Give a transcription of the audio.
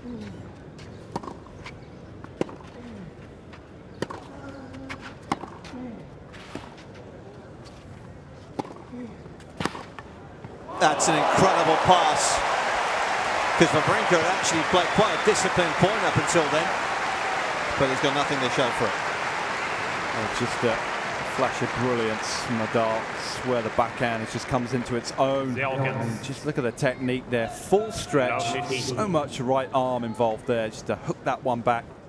That's an incredible pass, because Wawrinka had actually played quite a disciplined point up until then, but he's got nothing to show for it. Oh, just a flash of brilliance. Nadal, swear the backhand, it just comes into its own. And just look at the technique there, full stretch, so much right arm involved there, just to hook that one back.